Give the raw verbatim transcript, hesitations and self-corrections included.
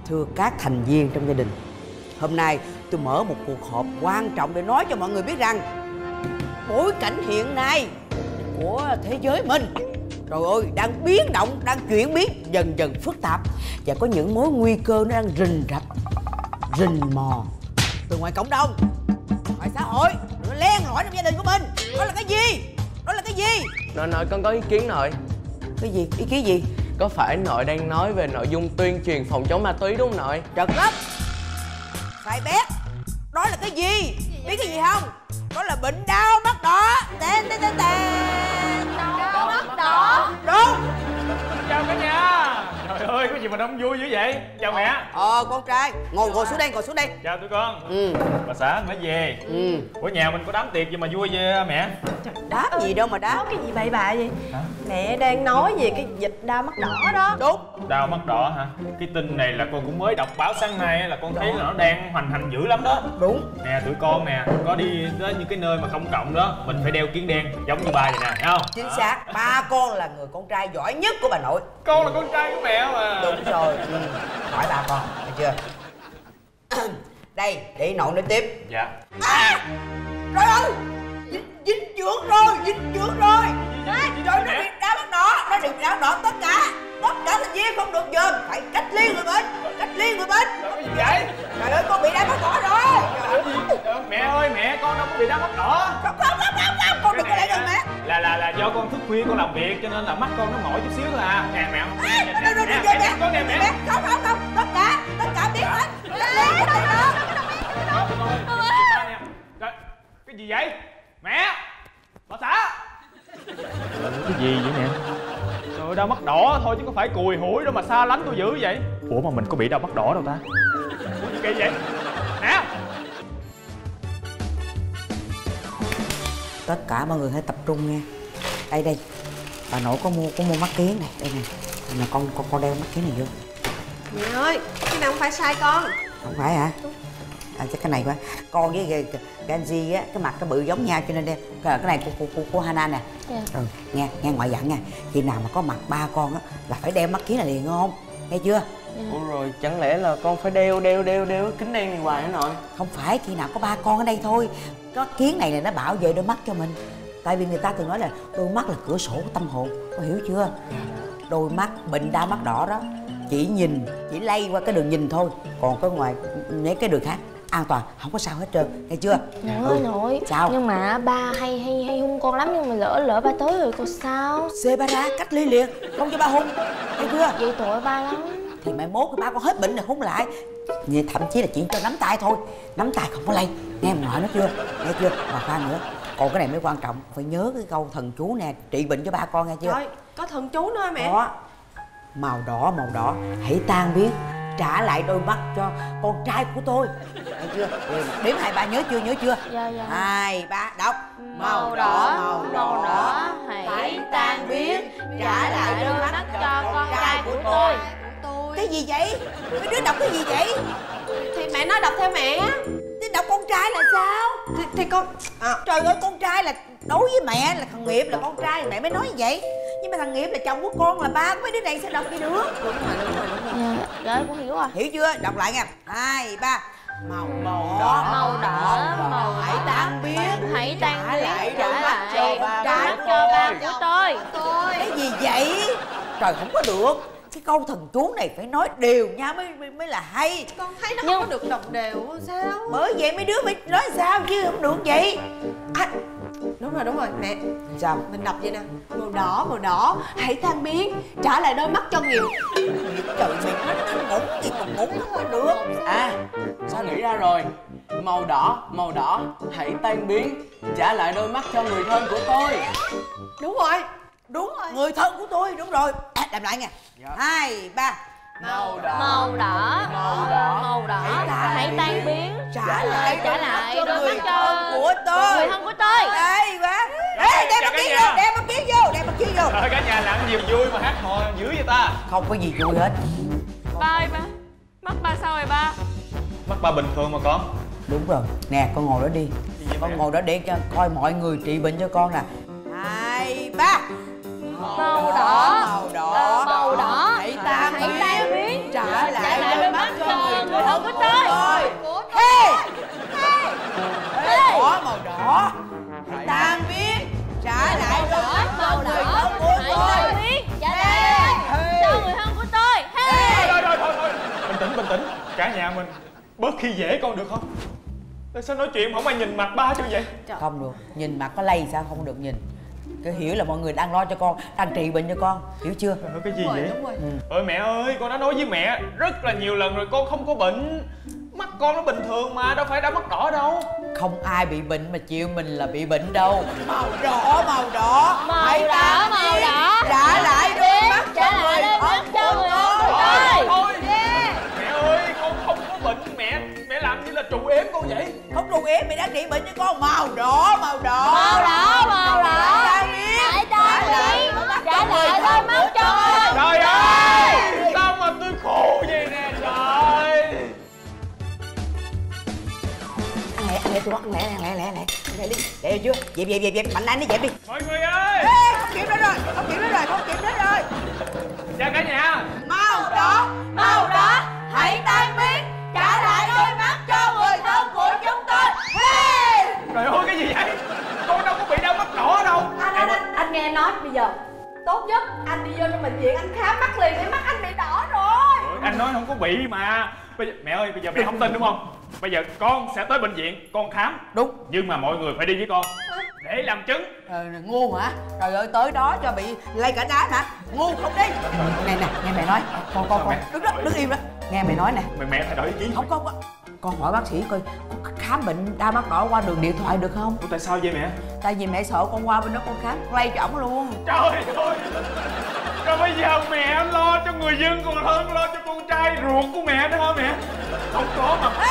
Thưa các thành viên trong gia đình, hôm nay tôi mở một cuộc họp quan trọng để nói cho mọi người biết rằng bối cảnh hiện nay của thế giới mình, trời ơi, đang biến động, đang chuyển biến dần dần phức tạp. Và có những mối nguy cơ nó đang rình rập, rình mò từ ngoài cộng đồng, ngoài xã hội, nó len lỏi trong gia đình của mình. Đó là cái gì? Đó là cái gì? Nội nội con có ý kiến nội. Cái gì? Ý kiến gì? Có phải nội đang nói về nội dung tuyên truyền phòng chống ma túy đúng không nội? Trật lắm. Sai bét. Đó là cái gì? Biết cái gì không? Đó là bệnh đau mắt đỏ. Tên tên tên tên. Đau mắt đỏ. Đúng. Chào cả nhà. Trời ơi, có gì mà đông vui dữ vậy? Chào mẹ. Ờ, con trai. Ngồi ngồi xuống đây, ngồi xuống đây. Chào tụi con. Ừ. Bà xã mới về. Ừ. Ủa nhà mình có đám tiệc gì mà vui vậy mẹ? Đáp gì đâu mà đáp. Cái gì bậy bạ vậy? Hả? Mẹ đang nói về cái dịch đau mắt đỏ đó. Đúng. Đau mắt đỏ hả? Cái tin này là con cũng mới đọc báo sáng nay, là con thấy là nó đang hoành hành dữ lắm đó. Đúng. Nè tụi con nè, có đi đến những cái nơi mà công cộng đó, mình phải đeo kiếng đen giống như ba vậy nè, thấy không? Chính xác. Ba con là người con trai giỏi nhất của bà nội. Con là con trai của mẹ mà. Đúng rồi. Ừ. Hỏi ba con, được chưa? Đây, để nội nói tiếp. Dạ. À, trời ơi, dinh, dinh dưỡng rồi, dinh dưỡng rồi. Đấy, trời, nó bị đau mắt đỏ, nó bị đau đỏ tất cả, tất cả thành viên không được dòm, phải cách ly người bệnh, cách ly người bệnh. Cái gì vậy? Trời ơi, con bị đau mắt đỏ rồi. Ờ, mẹ ơi, mẹ con đâu có bị đau mắt đỏ. Không, không, không, không, không, con đừng có lại gần mẹ. Là là là do con thức khuya con làm việc cho nên là mắt con nó mỏi chút xíu thôi à. Nè mẹ. Rồi rồi rồi mẹ, con nè mẹ. Không không không, tất cả, tất cả biết hết. Cái gì vậy? Mẹ! Bà xã! Cái gì vậy nè? Trời ơi, đau mắt đỏ thôi chứ có phải cùi hủi đâu mà xa lánh tôi dữ vậy? Ủa mà mình có bị đau mắt đỏ đâu ta? Ủa gì kỳ vậy? Nè! Tất cả mọi người hãy tập trung nha. Đây đây, bà nội có mua có mua mắt kiếng này, đây nè. Là con con con đeo mắt kiếng này vô. Mẹ ơi, cái này không phải sai con. Không phải hả? À, chắc cái này quá. Con với Ganji á, cái mặt cái bự giống nhau cho nên đeo. Cái này của của của, của Hana nè. Dạ. Rồi, nghe nghe ngoại dặn nha. Khi nào mà có mặt ba con á là phải đeo mắt kiếng này liền không? Nghe chưa? Dạ. Ủa rồi chẳng lẽ là con phải đeo đeo đeo đeo kính đen này hoài hả nội? Không phải, khi nào có ba con ở đây thôi. Có kiếng này là nó bảo vệ đôi mắt cho mình. Tại vì người ta thường nói là đôi mắt là cửa sổ của tâm hồn, có hiểu chưa? Đôi mắt bệnh đau mắt đỏ đó chỉ nhìn, chỉ lây qua cái đường nhìn thôi, còn có ngoài mấy cái đường khác an toàn, không có sao hết trơn, nghe chưa? Nội ơi nội. Sao? Nhưng mà ba hay hay hay hung con lắm, nhưng mà lỡ lỡ ba tới rồi còn sao? Xê ba ra, cách ly liền, không cho ba hung, nghe chưa? Vậy tội ba lắm. Thì mai mốt ba con hết bệnh rồi hung lại. Như thậm chí là chỉ cho nắm tay thôi, nắm tay không có lây, nghe ông nội nói chưa? Nghe chưa? Mà khoan nữa, còn cái này mới quan trọng, phải nhớ cái câu thần chú nè, trị bệnh cho ba con, nghe chưa? Trời, có thần chú nữa hả mẹ? Đó, màu đỏ màu đỏ hãy tan biến, trả lại đôi mắt cho con trai của tôi, nghe chưa? Đếm hai ba nhớ chưa? Nhớ chưa? Dạ dạ. Hai ba đọc. Màu đỏ, màu đỏ, hãy tan biến, trả lại đôi mắt cho con trai của tôi. Tôi. Cái gì vậy? Mấy đứa đọc cái gì vậy? Thì mẹ nói đọc theo mẹ á. Thế đọc con trai là sao? Thì, thì con à. Trời ơi, con trai là đối với mẹ là thằng Nghiệp là con trai, mẹ mới nói như vậy. Nhưng mà thằng Nghiệp là chồng của con, là ba của mấy đứa này sẽ đọc gì được? Đúng rồi, đúng rồi, đúng rồi. Dạ, dạ con hiểu rồi. Hiểu chưa? Đọc lại nha. Hai ba. Màu Màu đỏ, màu đỏ, màu hãy tan biến, hãy tan trả biến, lại trả đôi mắt cho lại ba đôi mắt của cho ba tôi. của tôi. Tôi. Cái gì vậy? Trời, không có được. Cái câu thần chú này phải nói đều nha mới mới, mới là hay. Con thấy nó Nhưng... không có được đọc đều sao? Bởi vậy mấy đứa mới nói sao chứ không được vậy. À, đúng rồi, đúng rồi mẹ. Sao? Mình đọc vậy nè. Màu đỏ, màu đỏ, hãy tan biến, trả lại đôi mắt cho Nghiệp. Trời, mày nói nó ngủ gì còn ngủ không có được. À, sao nghĩ ra rồi. Màu đỏ, màu đỏ, hãy tan biến, trả lại đôi mắt cho người thân của tôi. Đúng rồi. Đúng rồi. Người thân của tôi, đúng rồi. À, làm lại nha. Dạ. Hai ba. Màu đỏ, Màu đỏ, màu đỏ, màu đỏ, hãy tan biến, Trả lại trả lại đôi người mắt thân cho của tôi. người thân của tôi. Đây quá. Ê, đem mắt kiến vô, đem mắt kiến vô, đem mắt kiến vô. Trời, cả nhà làm gì vui mà hát hò dữ vậy ta? Không có gì vui hết. Ba ơi ba, mắt ba sao rồi ba? Mắt ba bình thường mà con. Đúng rồi. Nè, con ngồi đó đi. Con ngồi đó để cho coi mọi người trị bệnh cho con nè. Hai ba. Màu đỏ, màu đỏ, màu đỏ, hãy tan hãy tan biến, trả lại trả lại đôi mắt cho màu đỏ hãy tan biến trả lại đôi mắt cho người thân của tôi. Hãy tan biến trả lại cho người thân của tôi. Hey. Thôi thôi thôi thôi, bình tĩnh bình tĩnh, cả nhà mình bớt khi dễ con được không? Tại sao nói chuyện mà không ai nhìn mặt ba chứ vậy? Không được, nhìn mặt có lây sao không được nhìn. Cứ hiểu là mọi người đang lo cho con, đang trị bệnh cho con, hiểu chưa? Trời ơi, cái gì Đúng rồi, vậy? đúng rồi. Ừ. Ơi mẹ ơi, con đã nói với mẹ rất là nhiều lần rồi, con không có bệnh. Mắt con nó bình thường mà, đâu phải đã mắt đỏ đâu. Không ai bị bệnh mà chịu mình là bị bệnh đâu. Màu đỏ, màu đỏ Màu hãy đỏ, tan màu biến, đỏ. trả lại đôi mắt trả cho lại người đôi mắt thân cho của người thân tôi. của Thôi, tôi. thôi. Mẹ ơi, con không có bệnh. Mẹ mẹ làm như là trụ ếm con vậy. Không đù em, mày đang trị bệnh cho con. Màu đỏ, màu đỏ Màu đỏ, màu đỏ. hãy tan biến, Hãy tan biến, trả lại đôi mắt cho người. Trời ơi, sao mà tôi khổ vậy nè trời. Ăn lẹ, ăn lẹ tụi con, ăn lẹ, ăn lẹ, lẹ, lẹ, lẹ đi, lẹ chưa? Dẹp, dẹp, dẹp, dẹp, mạnh anh đi, dẹp đi. Mọi người ơi, Ê, không kịp nữa rồi, không kịp nữa rồi, không kịp nữa rồi. chào cả nhà. Màu đỏ, màu đỏ, hãy tan biến, trả lại đôi mắt cho người thân của chúng tôi. Hey! Trời ơi, cái gì vậy? Con đâu có bị đau mắt đỏ đâu. Anh, anh, anh, anh nghe em nói bây giờ tốt nhất anh đi vô trong bệnh viện anh khám mắt liền, cái mắt anh bị đỏ rồi. Ôi, anh nói không có bị mà. Bây giờ, mẹ ơi, bây giờ mẹ không tin đúng không? Bây giờ con sẽ tới bệnh viện, con khám. Đúng. Nhưng mà mọi người phải đi với con để làm chứng. Ờ, ngu hả? Trời ơi, tới đó cho bị lây cả đá hả? Ngu không đi. Này nè, nghe mẹ nói. Con, con, con, đứng đó, đứng im đó. Nghe mẹ nói nè. Mẹ mẹ thay đổi ý kiến. Không, không, không. Con hỏi bác sĩ coi có khám bệnh đau mắt đỏ qua đường điện thoại được không? Ủa, tại sao vậy mẹ? Tại vì mẹ sợ con qua bên đó con khám, con lây cho ổng luôn. Trời ơi. Rồi bây giờ mẹ lo cho người dân còn hơn lo cho con trai ruột của mẹ nữa hả mẹ? Không có mà.